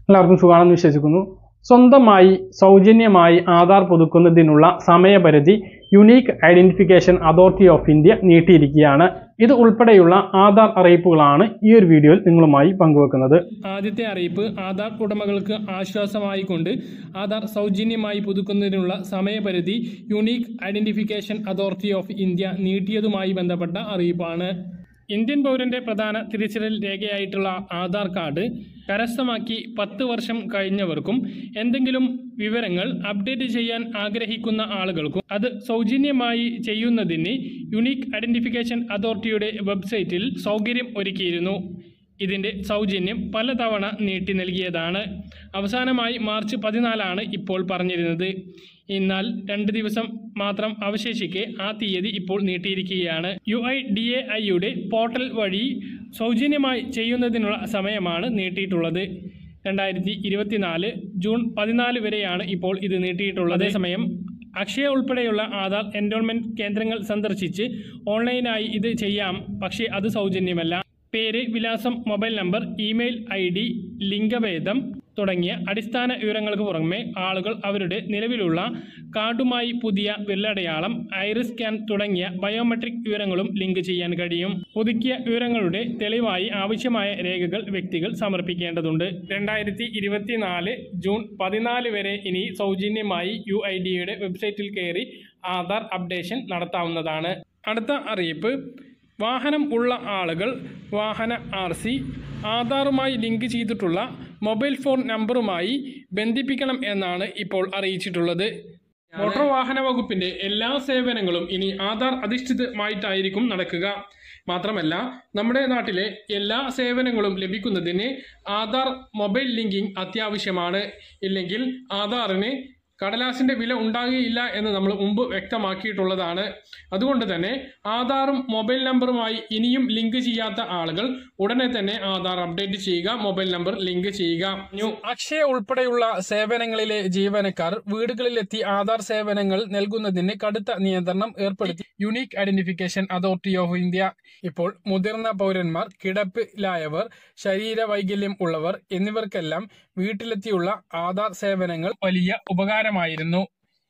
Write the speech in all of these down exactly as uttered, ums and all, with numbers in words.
എല്ലാവർക്കും സുഖമാണെന്ന് വിശ്വസിക്കുന്നു. സ്വന്തമായി സൗജന്യമായി ആധാർ പുതുക്കുന്നതിനുള്ള സമയപരിധി unique identification authority of India നീട്ടിയിരിക്കുകയാണ്. ഇത് ഉൾപ്പെടെയുള്ള ആധാർ അറിയിപ്പുകളാണ് ഈ ഒരു വീഡിയോയിൽ നിങ്ങളുമായി പങ്കുവെക്കുന്നത്. ആദ്യത്തെ അറിയിപ്പ് ആധാർ ഉടമകൾക്ക് ആശ്വാസമായിക്കൊണ്ട് ആധാർ സൗജന്യമായി പുതുക്കുന്നതിനുള്ള സമയപരിധി unique identification authority of India നീട്ടിയതുമായി ബന്ധപ്പെട്ട അറിയിപ്പാണ്. ഇന്ത്യൻ പൗരന്റെ പ്രധാന തിരിച്ചറിയൽ രേഖയായിട്ടുള്ള ആധാർ കാർഡ് കരസ്ഥമാക്കി പത്ത് വർഷം കഴിഞ്ഞവർക്കും എന്തെങ്കിലും വിവരങ്ങൾ അപ്ഡേറ്റ് ചെയ്യാൻ ആഗ്രഹിക്കുന്ന ആളുകൾക്കും അത് സൗജന്യമായി ചെയ്യുന്നതിന് യുണീക്ക് ഐഡന്റിഫിക്കേഷൻ അതോറിറ്റിയുടെ വെബ്സൈറ്റിൽ സൗകര്യം ഒരുക്കിയിരുന്നു. ഇതിൻ്റെ സൗജന്യം പലതവണ നീട്ടി നൽകിയതാണ്. അവസാനമായി മാർച്ച് പതിനാലാണ് ഇപ്പോൾ പറഞ്ഞിരുന്നത്. എന്നാൽ രണ്ട് ദിവസം മാത്രം അവശേഷിക്കെ ആ തീയതി ഇപ്പോൾ നീട്ടിയിരിക്കുകയാണ്. യു ഐ ഡി എ ഐയുടെ പോർട്ടൽ വഴി സൗജന്യമായി ചെയ്യുന്നതിനുള്ള സമയമാണ് നീട്ടിയിട്ടുള്ളത്. രണ്ടായിരത്തി ഇരുപത്തിനാല് ജൂൺ പതിനാല് വരെയാണ് ഇപ്പോൾ ഇത് നീട്ടിയിട്ടുള്ളത്. അതേസമയം അക്ഷയ ഉൾപ്പെടെയുള്ള ആധാർ എൻറോൾമെൻറ്റ് കേന്ദ്രങ്ങൾ സന്ദർശിച്ച് ഓൺലൈനായി ഇത് ചെയ്യാം. പക്ഷേ അത് സൗജന്യമല്ല. പേര്, വിലാസം, മൊബൈൽ നമ്പർ, ഇമെയിൽ ഐ ഡി, ലിംഗഭേദം തുടങ്ങിയ അടിസ്ഥാന വിവരങ്ങൾക്ക് പുറമെ ആളുകൾ അവരുടെ നിലവിലുള്ള കാർഡുമായി പുതിയ വിരലടയാളം, ഐറിസ് സ്കാൻ തുടങ്ങിയ ബയോമെട്രിക് വിവരങ്ങളും ലിങ്ക് ചെയ്യാൻ കഴിയും. പുതുക്കിയ വിവരങ്ങളുടെ തെളിവായി ആവശ്യമായ രേഖകൾ വ്യക്തികൾ സമർപ്പിക്കേണ്ടതുണ്ട്. രണ്ടായിരത്തി ഇരുപത്തിനാല് ജൂൺ പതിനാല് വരെ ഇനി സൗജന്യമായി യു ഐ ഡി എയുടെ വെബ്സൈറ്റിൽ കയറി ആധാർ അപ്ഡേഷൻ നടത്താവുന്നതാണ്. അടുത്ത അറിയിപ്പ് വാഹനം ഉള്ള ആളുകൾ വാഹന ആർ സി ആധാറുമായി ലിങ്ക് ചെയ്തിട്ടുള്ള മൊബൈൽ ഫോൺ നമ്പറുമായി ബന്ധിപ്പിക്കണം എന്നാണ് ഇപ്പോൾ അറിയിച്ചിട്ടുള്ളത്. മോട്ടോർ വാഹന വകുപ്പിന്റെ എല്ലാ സേവനങ്ങളും ഇനി ആധാർ അധിഷ്ഠിതമായിട്ടായിരിക്കും നടക്കുക. മാത്രമല്ല നമ്മുടെ നാട്ടിലെ എല്ലാ സേവനങ്ങളും ലഭിക്കുന്നതിന് ആധാർ മൊബൈൽ ലിങ്കിങ് അത്യാവശ്യമാണ്. ഇല്ലെങ്കിൽ ആധാറിന് കടലാസിൻ്റെ വില ഉണ്ടാകുകയില്ല എന്ന് നമ്മൾ മുമ്പ് വ്യക്തമാക്കിയിട്ടുള്ളതാണ്. അതുകൊണ്ട് തന്നെ ആധാറും മൊബൈൽ നമ്പറുമായി ഇനിയും ലിങ്ക് ചെയ്യാത്ത ആളുകൾ ഉടനെ തന്നെ ആധാർ അപ്ഡേറ്റ് ചെയ്യുക, മൊബൈൽ നമ്പർ ലിങ്ക് ചെയ്യുക. അക്ഷയ ഉൾപ്പെടെയുള്ള സേവനങ്ങളിലെ ജീവനക്കാർ വീടുകളിലെത്തി ആധാർ സേവനങ്ങൾ നൽകുന്നതിന് കടുത്ത നിയന്ത്രണം ഏർപ്പെടുത്തി unique identification authority of India. ഇപ്പോൾ മുതിർന്ന പൗരന്മാർ, കിടപ്പിലായവർ, ശരീര വൈകല്യം ഉള്ളവർ എന്നിവർക്കെല്ലാം വീട്ടിലെത്തിയുള്ള ആധാർ സേവനങ്ങൾ വലിയ ഉപകാരമായിരുന്നു.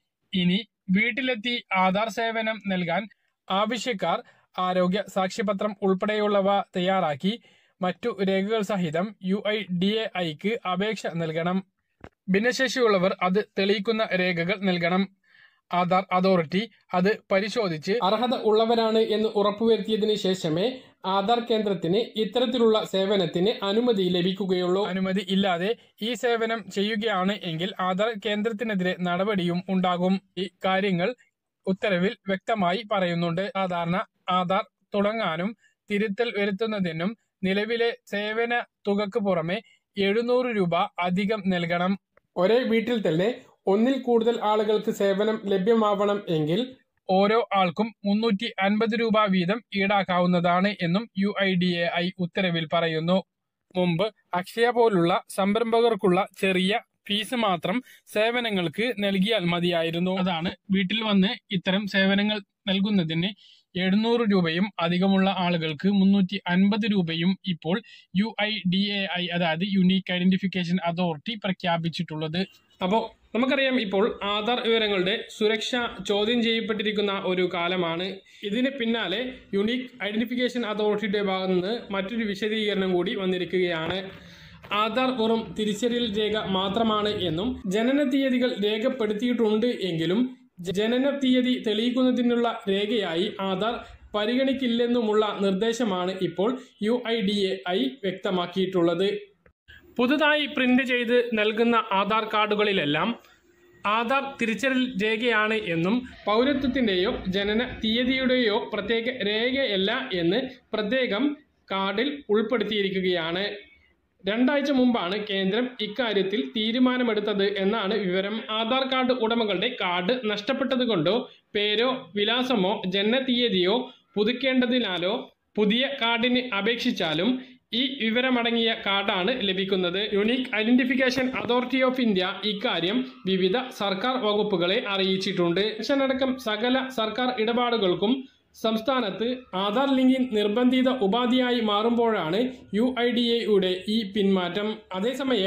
ഇനി വീട്ടിലെത്തി ആധാർ സേവനം നൽകാൻ ആവശ്യക്കാർ ആരോഗ്യ സാക്ഷ്യപത്രം ഉൾപ്പെടെയുള്ളവ തയ്യാറാക്കി മറ്റു രേഖകൾ സഹിതം യു ഐ ഡി എ ഐക്ക് അപേക്ഷ നൽകണം. ഭിന്നശേഷിയുള്ളവർ അത് തെളിയിക്കുന്ന രേഖകൾ നൽകണം. ആധാർ അതോറിറ്റി അത് പരിശോധിച്ച് അർഹത ഉള്ളവരാണ് എന്ന് ഉറപ്പുവരുത്തിയതിനു ശേഷമേ ആധാർ കേന്ദ്രത്തിന് ഇത്തരത്തിലുള്ള സേവനത്തിന് അനുമതി ലഭിക്കുകയുള്ളൂ. അനുമതി ഇല്ലാതെ ഈ സേവനം ചെയ്യുകയാണ് എങ്കിൽ ആധാർ കേന്ദ്രത്തിനെതിരെ നടപടിയും ഉണ്ടാകും. ഈ കാര്യങ്ങൾ ഉത്തരവിൽ വ്യക്തമായി പറയുന്നുണ്ട്. സാധാരണ ആധാർ തുടങ്ങാനും തിരുത്തൽ വരുത്തുന്നതിനും നിലവിലെ സേവന തുകക്ക് പുറമെ എഴുന്നൂറ് രൂപ അധികം നൽകണം. ഒരേ വീട്ടിൽ തന്നെ ഒന്നിൽ കൂടുതൽ ആളുകൾക്ക് സേവനം ലഭ്യമാവണം എങ്കിൽ ഓരോ ആൾക്കും മുന്നൂറ്റി അൻപത് രൂപ വീതം ഈടാക്കാവുന്നതാണ് എന്നും U I D A I ഉത്തരവിൽ പറയുന്നു. മുമ്പ് അക്ഷയ പോലുള്ള സംരംഭകർക്കുള്ള ചെറിയ ഫീസ് മാത്രം സേവനങ്ങൾക്ക് നൽകിയാൽ മതിയായിരുന്നു. അതാണ് വീട്ടിൽ വന്ന് ഇത്തരം സേവനങ്ങൾ നൽകുന്നതിന് എഴുന്നൂറ് രൂപയും അധികമുള്ള ആളുകൾക്ക് മുന്നൂറ്റി അൻപത് രൂപയും ഇപ്പോൾ U I D A I അതായത് യുണീക്ക് ഐഡന്റിഫിക്കേഷൻ അതോറിറ്റി പ്രഖ്യാപിച്ചിട്ടുള്ളത്. അപ്പോൾ നമുക്കറിയാം, ഇപ്പോൾ ആധാർ വിവരങ്ങളുടെ സുരക്ഷ ചോദ്യം ചെയ്യപ്പെട്ടിരിക്കുന്ന ഒരു കാലമാണ്. ഇതിന് പിന്നാലെ യുണീക്ക് ഐഡന്റിഫിക്കേഷൻ അതോറിറ്റിയുടെ ഭാഗത്തു നിന്ന് മറ്റൊരു വിശദീകരണം കൂടി വന്നിരിക്കുകയാണ്. ആധാർ വെറും തിരിച്ചറിയൽ രേഖ മാത്രമാണ് എന്നും ജനന തീയതികൾ രേഖപ്പെടുത്തിയിട്ടുണ്ട് എങ്കിലും ജനന തീയതി തെളിയിക്കുന്നതിനുള്ള രേഖയായി ആധാർ പരിഗണിക്കില്ലെന്നുമുള്ള നിർദ്ദേശമാണ് ഇപ്പോൾ U I D A I വ്യക്തമാക്കിയിട്ടുള്ളത്. പുതുതായി പ്രിന്റ് ചെയ്ത് നൽകുന്ന ആധാർ കാർഡുകളിലെല്ലാം ആധാർ തിരിച്ചറിയൽ രേഖയാണ് എന്നും പൗരത്വത്തിൻ്റെയോ ജനന തീയതിയുടെയോ പ്രത്യേക രേഖയല്ല എന്ന് പ്രത്യേകം കാർഡിൽ ഉൾപ്പെടുത്തിയിരിക്കുകയാണ്. രണ്ടാഴ്ച മുമ്പാണ് കേന്ദ്രം ഇക്കാര്യത്തിൽ തീരുമാനമെടുത്തത് എന്നാണ് വിവരം. ആധാർ കാർഡ് ഉടമകളുടെ കാർഡ് നഷ്ടപ്പെട്ടതുകൊണ്ടോ പേരോ വിലാസമോ ജനന തീയതിയോ പുതുക്കേണ്ടതിനാലോ പുതിയ കാർഡിന് അപേക്ഷിച്ചാലും ഈ വിവരമടങ്ങിയ കാർഡാണ് ലഭിക്കുന്നത്. Unique identification authority of India ഇക്കാര്യം വിവിധ സർക്കാർ വകുപ്പുകളെ അറിയിച്ചിട്ടുണ്ട്. പെൻഷനടക്കം സകല സർക്കാർ ഇടപാടുകൾക്കും സംസ്ഥാനത്ത് ആധാർ ലിങ്കിങ് നിർബന്ധിത ഉപാധിയായി മാറുമ്പോഴാണ് യു ഐ ഡി എയുടെ ഈ പിന്മാറ്റം. അതേസമയം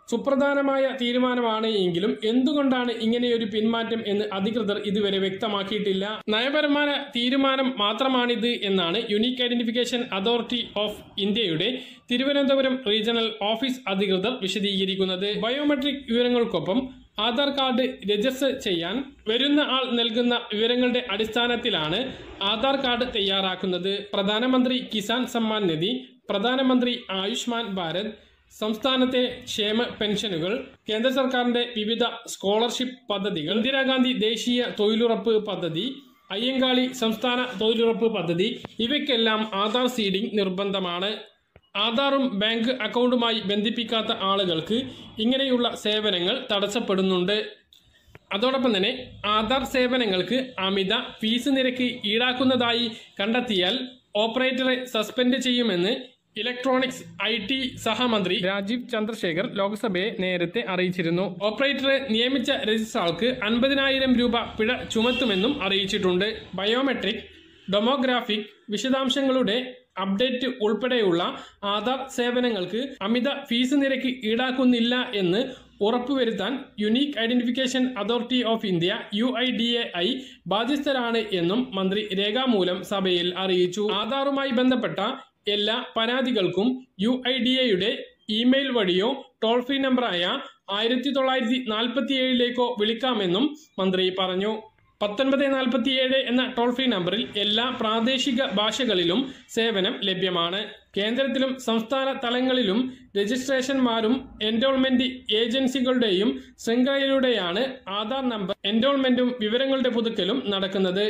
സുപ്രധാനമായ തീരുമാനമാണ് എങ്കിലും എന്തുകൊണ്ടാണ് ഇങ്ങനെയൊരു പിന്മാറ്റം എന്ന് അധികൃതർ ഇതുവരെ വ്യക്തമാക്കിയിട്ടില്ല. നയപരമായ തീരുമാനം മാത്രമാണിത് എന്നാണ് യുണീക്ക് ഐഡന്റിഫിക്കേഷൻ അതോറിറ്റി ഓഫ് ഇന്ത്യയുടെ തിരുവനന്തപുരം റീജിയണൽ ഓഫീസ് അധികൃതർ വിശദീകരിക്കുന്നത്. ബയോമെട്രിക് വിവരങ്ങൾക്കൊപ്പം ആധാർ കാർഡ് രജിസ്റ്റർ ചെയ്യാൻ വരുന്ന ആൾ നൽകുന്ന വിവരങ്ങളുടെ അടിസ്ഥാനത്തിലാണ് ആധാർ കാർഡ് തയ്യാറാക്കുന്നത്. പ്രധാനമന്ത്രി കിസാൻ സമ്മാൻ നിധി, പ്രധാനമന്ത്രി ആയുഷ്മാൻ ഭാരത്, സംസ്ഥാനത്തെ ക്ഷേമ പെൻഷനുകൾ, കേന്ദ്ര സർക്കാരിന്റെ വിവിധ സ്കോളർഷിപ്പ് പദ്ധതികൾ, ഇന്ദിരാഗാന്ധി ദേശീയ തൊഴിലുറപ്പ് പദ്ധതി, അയ്യങ്കാളി സംസ്ഥാന തൊഴിലുറപ്പ് പദ്ധതി ഇവയ്ക്കെല്ലാം ആധാർ സീഡിംഗ് നിർബന്ധമാണ്. ആധാറും ബാങ്ക് അക്കൗണ്ടുമായി ബന്ധിപ്പിക്കാത്ത ആളുകൾക്ക് ഇങ്ങനെയുള്ള സേവനങ്ങൾ തടസ്സപ്പെടുന്നുണ്ട്. അതോടൊപ്പം തന്നെ ആധാർ സേവനങ്ങൾക്ക് അമിത ഫീസ് നിരക്ക് ഈടാക്കുന്നതായി കണ്ടെത്തിയാൽ ഓപ്പറേറ്ററെ സസ്പെൻഡ് ചെയ്യുമെന്ന് ഇലക്ട്രോണിക്സ് ഐ ടി സഹമന്ത്രി രാജീവ് ചന്ദ്രശേഖർ ലോക്സഭയെ നേരത്തെ അറിയിച്ചിരുന്നു. ഓപ്പറേറ്ററെ നിയമിച്ച രജിസ്ട്രാർക്ക് അൻപതിനായിരം രൂപ പിഴ ചുമത്തുമെന്നും അറിയിച്ചിട്ടുണ്ട്. ബയോമെട്രിക്, ഡെമോഗ്രാഫിക് വിശദാംശങ്ങളുടെ അപ്ഡേറ്റ് ഉൾപ്പെടെയുള്ള ആധാർ സേവനങ്ങൾക്ക് അമിത ഫീസ് നിരക്ക് ഈടാക്കുന്നില്ല എന്ന് ഉറപ്പുവരുത്താൻ unique identification authority of India U I D A I ബാധ്യസ്ഥരാണ് എന്നും മന്ത്രി രേഖാമൂലം സഭയിൽ അറിയിച്ചു. ആധാറുമായി ബന്ധപ്പെട്ട എല്ലാ പരാതികൾക്കും യു ഐ ഡി എയുടെ ഇമെയിൽ വഴിയോ ടോൾ ഫ്രീ നമ്പറായ ആയിരത്തി തൊള്ളായിരത്തി നാൽപ്പത്തി ഏഴിലേക്കോ വിളിക്കാമെന്നും മന്ത്രി പറഞ്ഞു. പത്തൊൻപത് നാൽപ്പത്തിയേഴ് എന്ന ടോൾ ഫ്രീ നമ്പറിൽ എല്ലാ പ്രാദേശിക ഭാഷകളിലും സേവനം ലഭ്യമാണ്. കേന്ദ്രത്തിലും സംസ്ഥാന തലങ്ങളിലും രജിസ്ട്രേഷന്മാരും എൻറോൾമെന്റ് ഏജൻസികളുടെയും ശൃംഖലയിലൂടെയാണ് ആധാർ നമ്പർ എൻറോൾമെന്റും വിവരങ്ങളുടെ പുതുക്കലും നടക്കുന്നത്.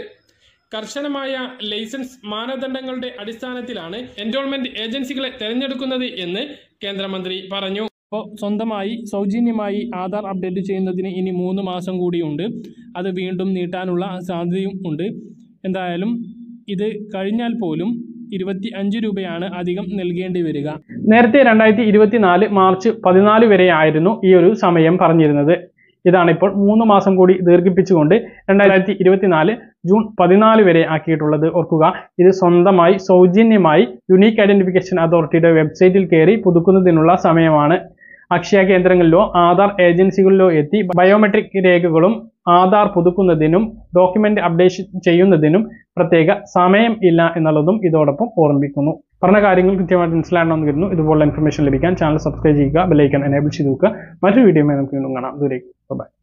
കർശനമായ ലൈസൻസ് മാനദണ്ഡങ്ങളുടെ അടിസ്ഥാനത്തിലാണ് എൻറോൾമെന്റ് ഏജൻസികളെ തെരഞ്ഞെടുക്കുന്നത് എന്ന് കേന്ദ്രമന്ത്രി പറഞ്ഞു. അപ്പോൾ സ്വന്തമായി സൗജന്യമായി ആധാർ അപ്ഡേറ്റ് ചെയ്യുന്നതിന് ഇനി മൂന്ന് മാസം കൂടിയുണ്ട്. അത് വീണ്ടും നീട്ടാനുള്ള സാധ്യതയും ഉണ്ട്. എന്തായാലും ഇത് കഴിഞ്ഞാൽ പോലും ഇരുപത്തി അഞ്ച് രൂപയാണ് അധികം നൽകേണ്ടി വരിക. നേരത്തെ രണ്ടായിരത്തി ഇരുപത്തിനാല് മാർച്ച് പതിനാല് വരെ ആയിരുന്നു ഈ ഒരു സമയം പറഞ്ഞിരുന്നത്. ഇതാണ് ഇപ്പോൾ മൂന്ന് മാസം കൂടി ദീർഘിപ്പിച്ചുകൊണ്ട് രണ്ടായിരത്തി ഇരുപത്തിനാല് ജൂൺ പതിനാല് വരെ ആക്കിയിട്ടുള്ളത്. ഓർക്കുക, ഇത് സ്വന്തമായി സൗജന്യമായി യുണീക്ക് ഐഡന്റിഫിക്കേഷൻ അതോറിറ്റിയുടെ വെബ്സൈറ്റിൽ കയറി പുതുക്കുന്നതിനുള്ള സമയമാണ്. അക്ഷയ കേന്ദ്രങ്ങളിലോ ആധാർ ഏജൻസികളിലോ എത്തി ബയോമെട്രിക് രേഖകളും ആധാർ പുതുക്കുന്നതിനും ഡോക്യുമെന്റ് അപ്ഡേഷൻ ചെയ്യുന്നതിനും പ്രത്യേക സമയം ഇല്ല എന്നുള്ളതും ഇതോടൊപ്പം ഓർമ്മിപ്പിക്കുന്നു. പറഞ്ഞ കാര്യങ്ങൾ കൃത്യമായിട്ട് മനസ്സിലാകണമെന്ന് കരുതുന്നു. ഇതുപോലുള്ള ഇൻഫർമേഷൻ ലഭിക്കാൻ ചാനൽ സബ്സ്ക്രൈബ് ചെയ്യുക, ബെൽ ഐക്കൺ എനേബിൾ ചെയ്ത് വെക്കുക. മറ്റൊരു വീഡിയോയുമായി നമുക്ക് വീണ്ടും കാണാം. ദൂരേക്ക് ബൈ.